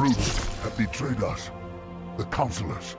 brutes have betrayed us. The counselors.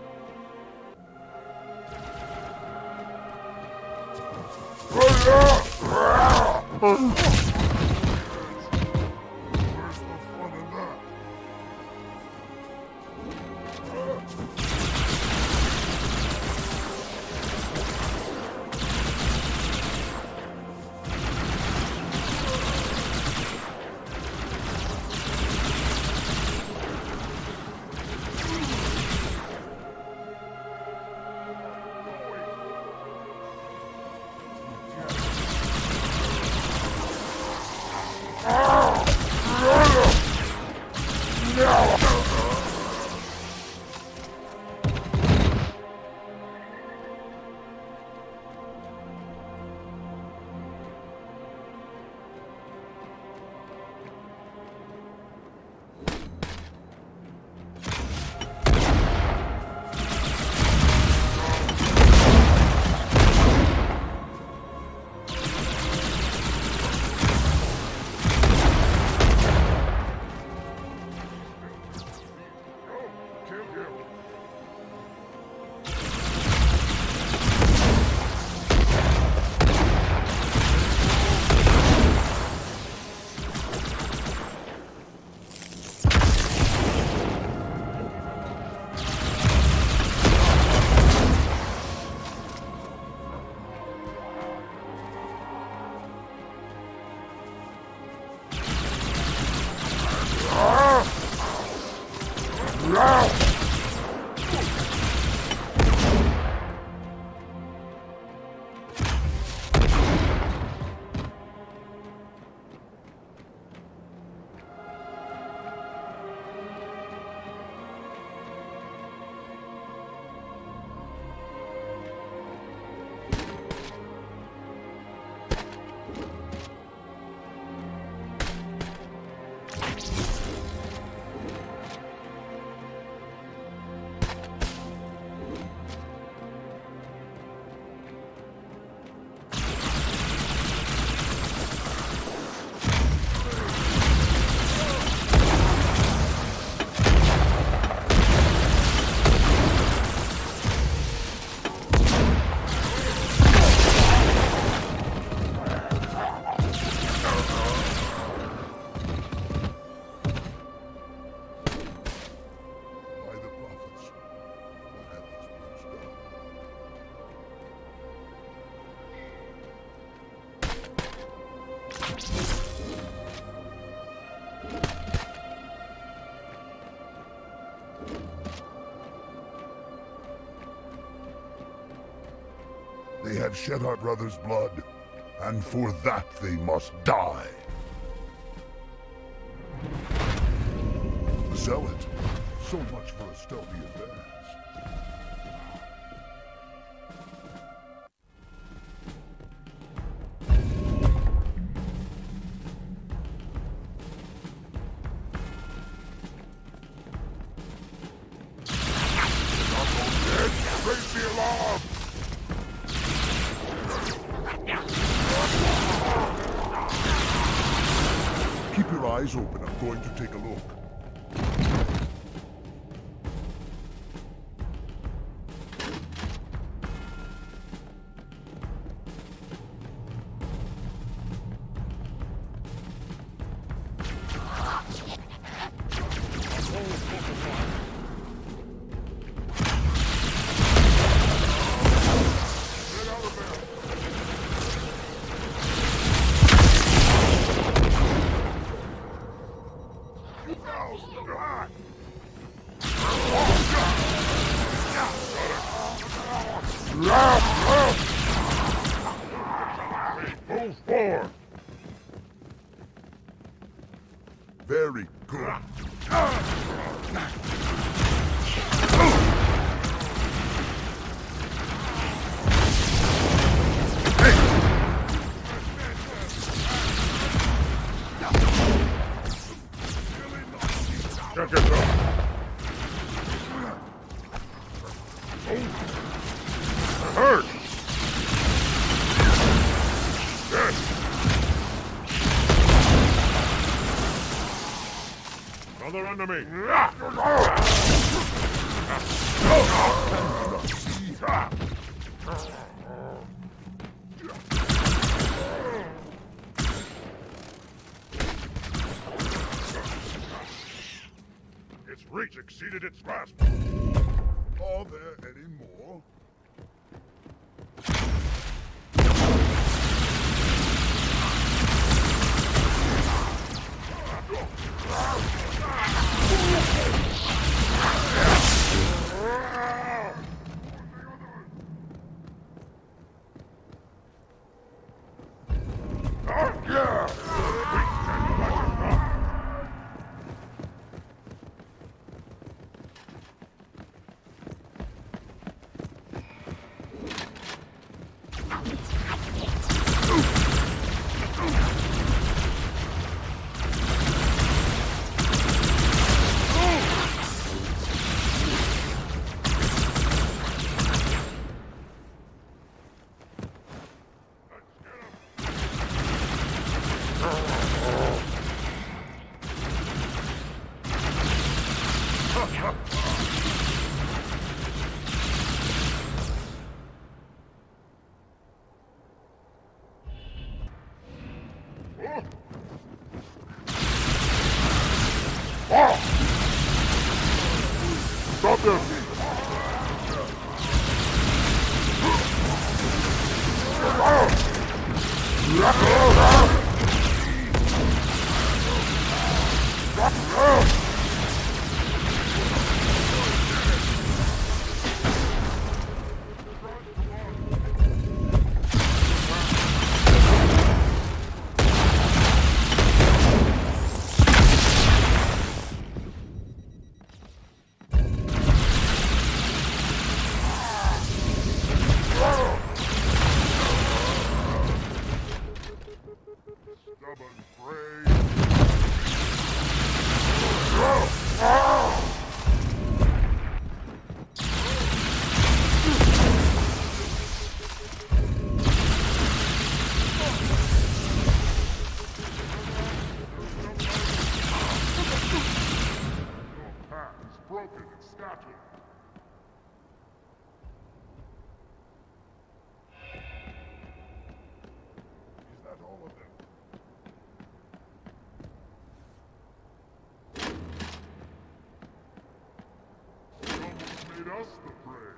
They have shed our brother's blood, and for that they must die. Zealot, so much for a stealthy advance. Raise the alarm! Keep your eyes open. I'm going to take a look. Move forward. Very good. Check it out. Hurt. Yes. Another enemy! Its reach exceeded its grasp. Are there any more? Stop them! Broken and scattered. Is that all of them? Someone's made us the prey.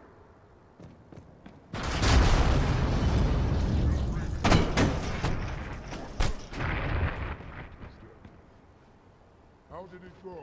How did it go?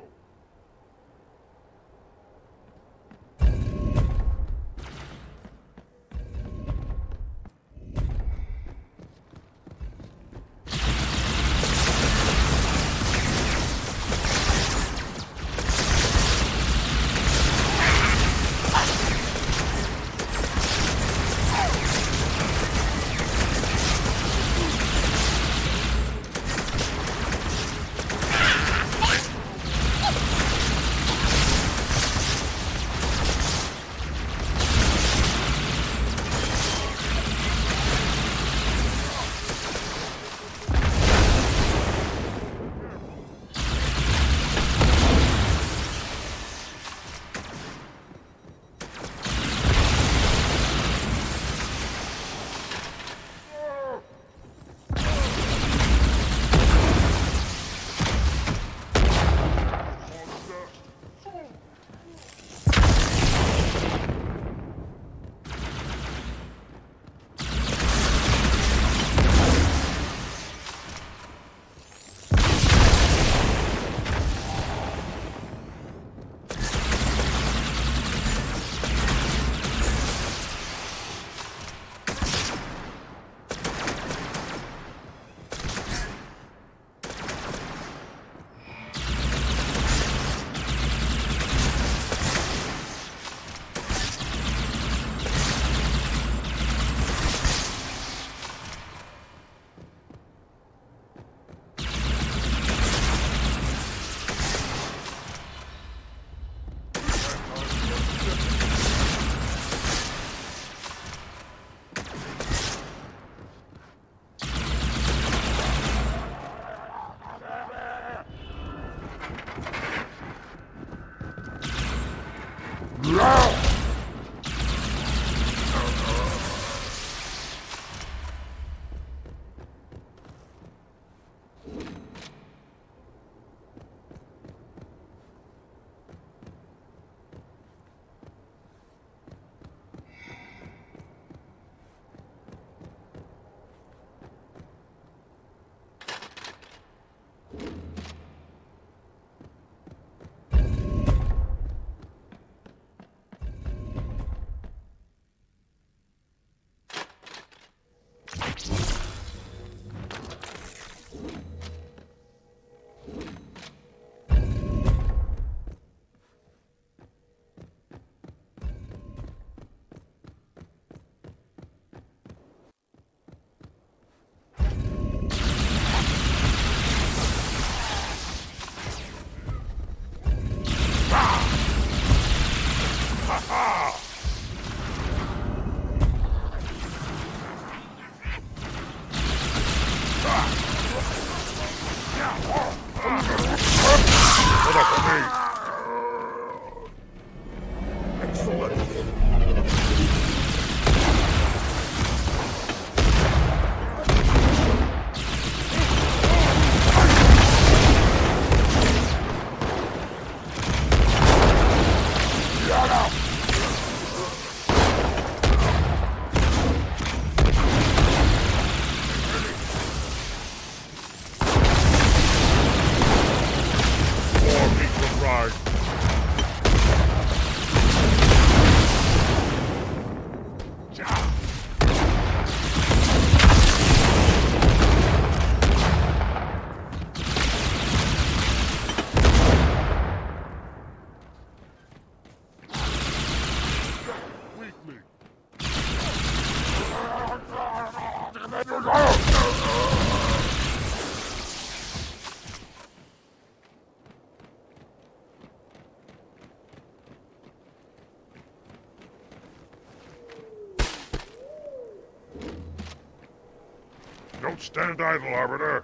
Don't stand idle, Arbiter.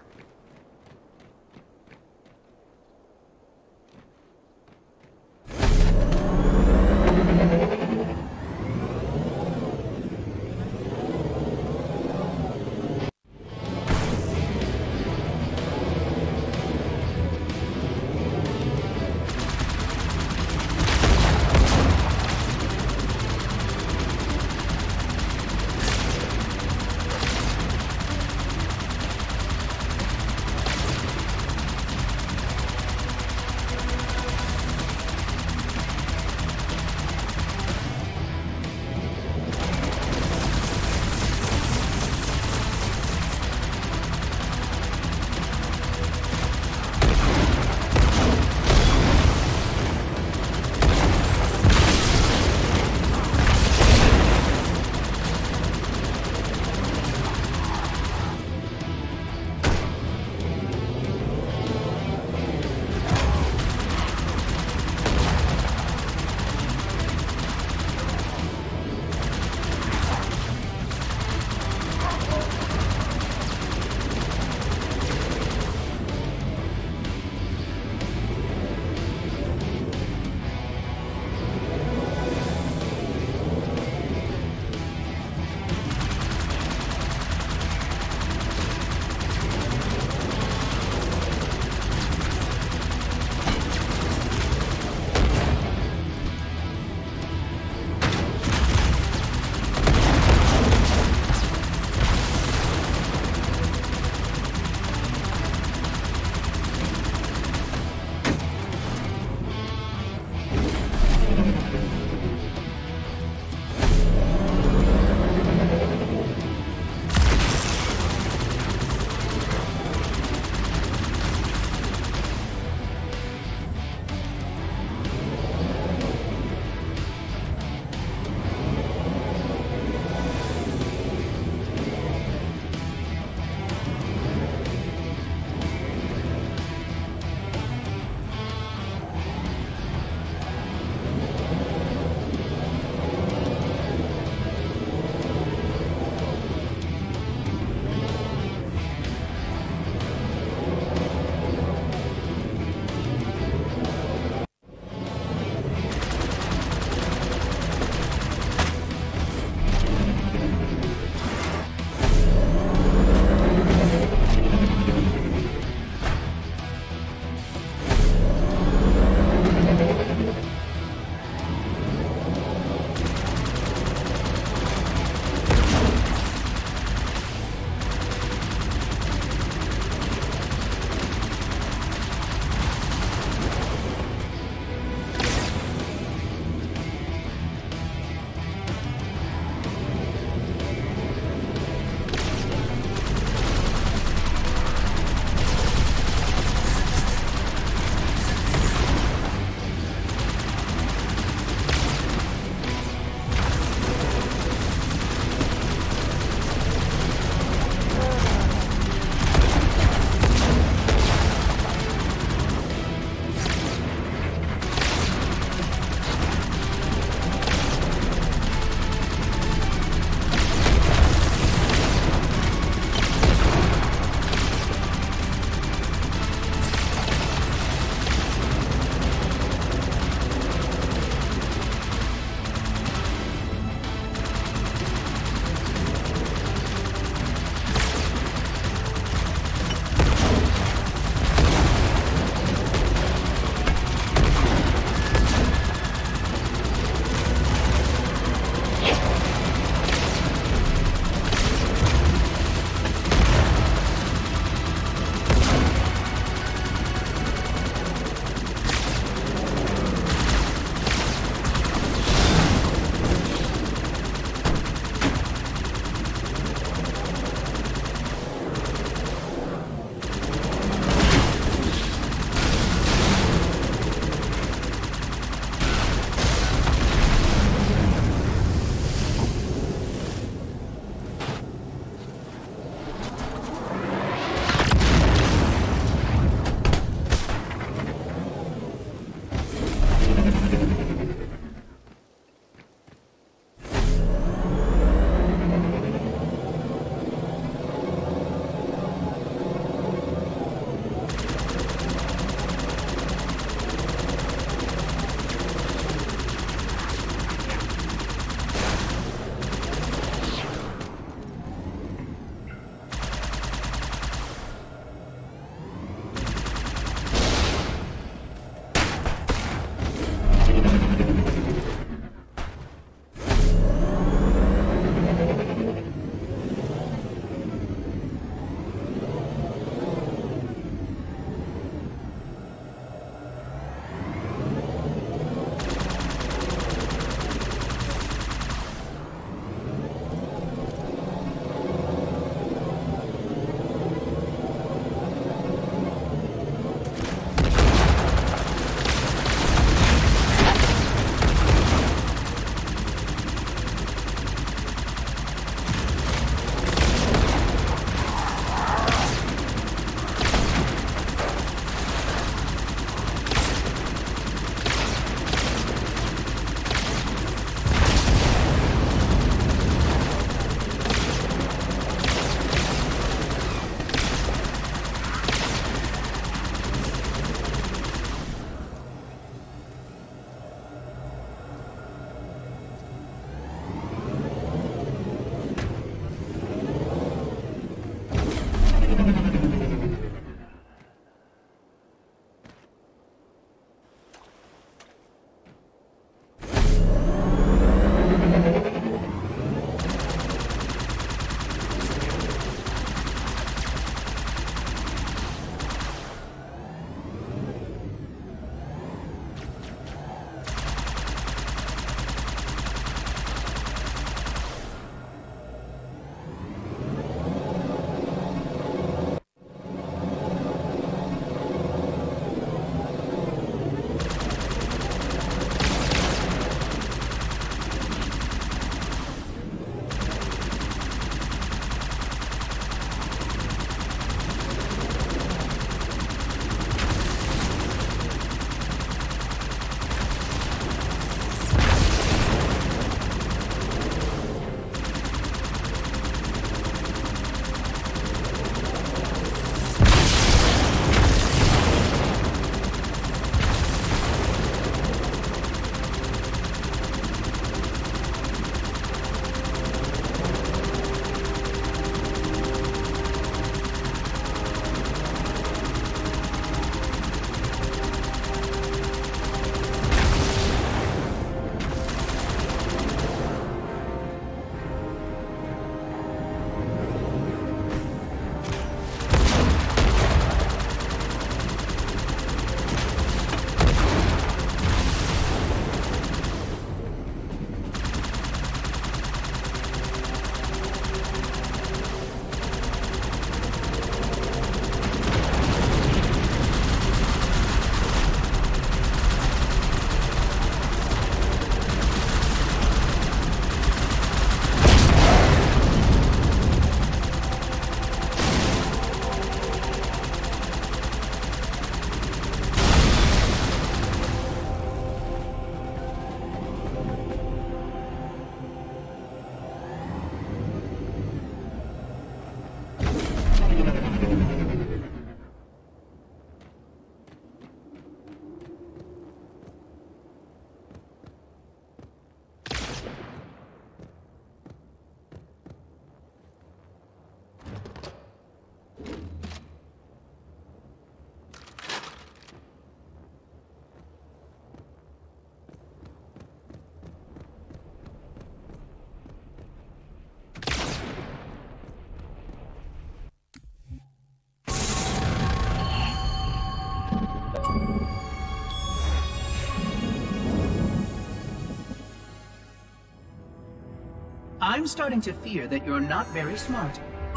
I'm starting to fear that you're not very smart.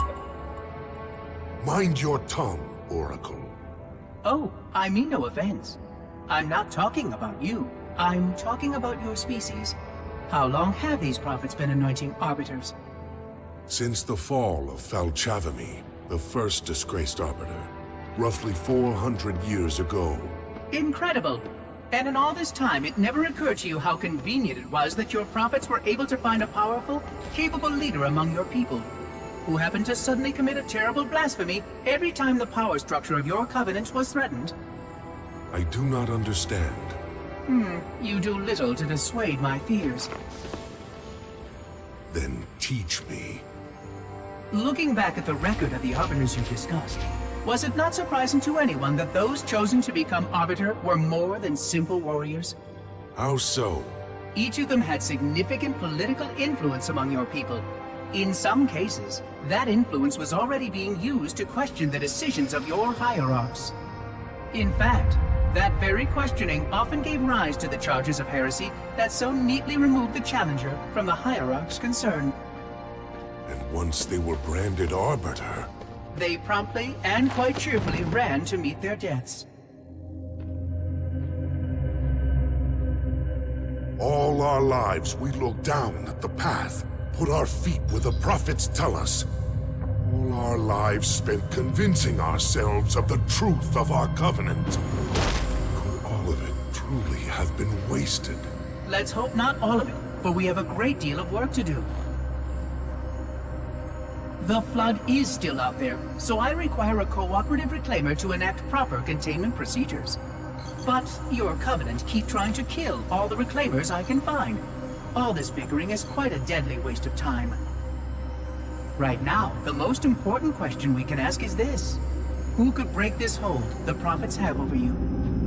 Mind your tongue, Oracle. Oh, I mean no offense. I'm not talking about you. I'm talking about your species. How long have these prophets been anointing arbiters? Since the fall of Falchavami, the first disgraced arbiter, roughly 400 years ago. Incredible! And in all this time, it never occurred to you how convenient it was that your prophets were able to find a powerful, capable leader among your people, who happened to suddenly commit a terrible blasphemy every time the power structure of your covenant was threatened. I do not understand. You do little to dissuade my fears. Then teach me. Looking back at the record of the arbiters you discussed, was it not surprising to anyone that those chosen to become arbiter were more than simple warriors? How so? Each of them had significant political influence among your people. In some cases, that influence was already being used to question the decisions of your hierarchs. In fact, that very questioning often gave rise to the charges of heresy that so neatly removed the challenger from the hierarch's concern. And once they were branded arbiter, they promptly and quite cheerfully ran to meet their deaths. all our lives we look down at the path, put our feet where the prophets tell us. All our lives spent convincing ourselves of the truth of our covenant. Could all of it truly have been wasted? Let's hope not all of it, for we have a great deal of work to do. The flood is still out there, so I require a cooperative reclaimer to enact proper containment procedures. But your covenant keep trying to kill all the reclaimers I can find. All this bickering is quite a deadly waste of time. Right now, the most important question we can ask is this: who could break this hold the prophets have over you?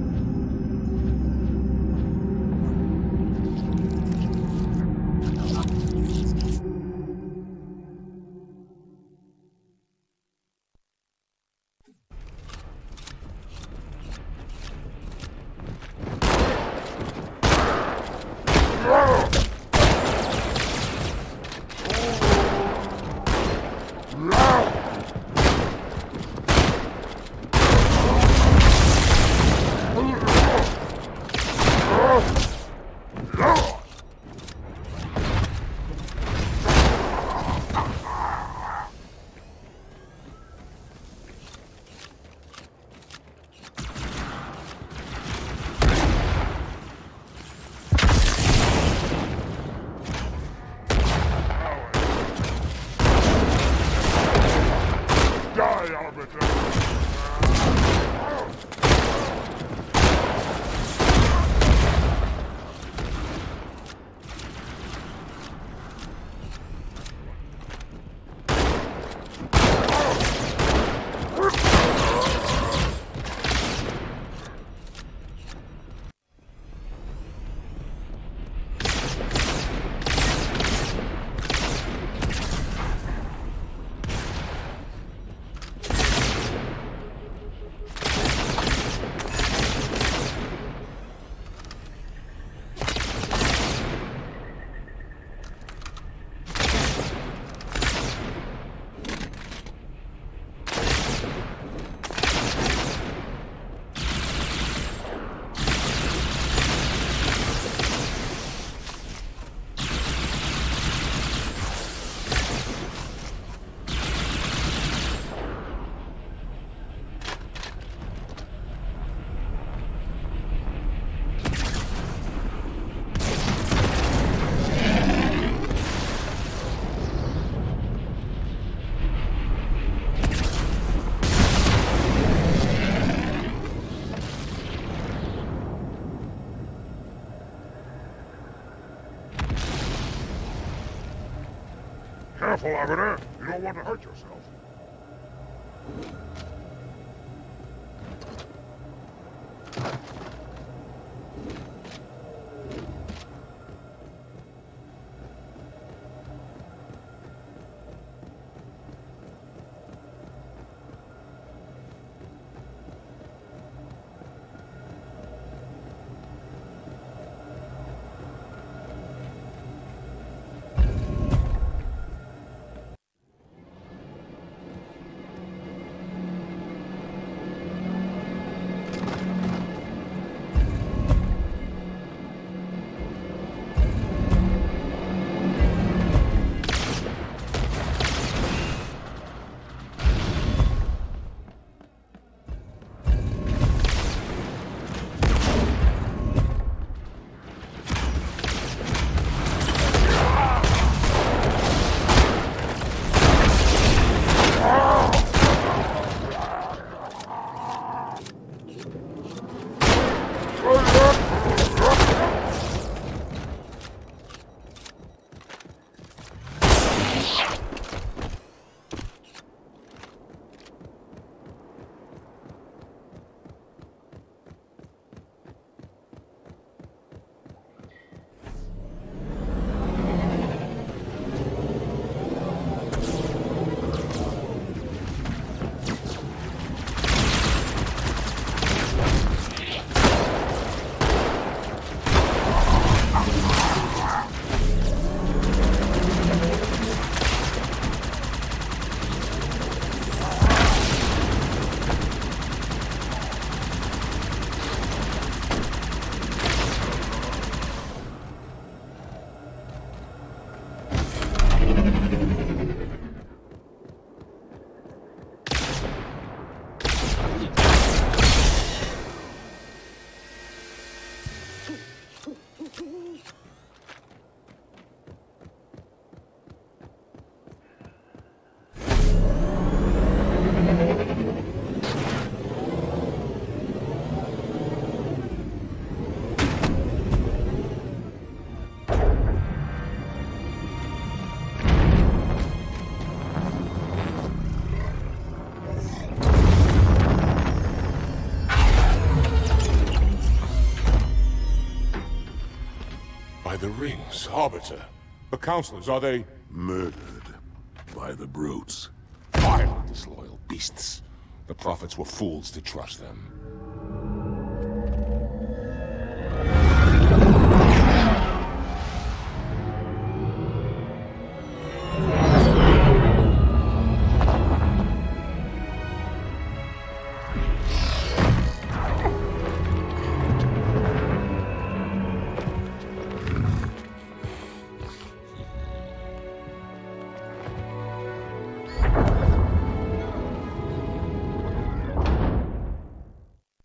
Careful, Arbiter. You don't want to hurt yourself. Greetings, Arbiter. The Counselors, are they... Murdered by the brutes. Vile, disloyal beasts. The Prophets were fools to trust them.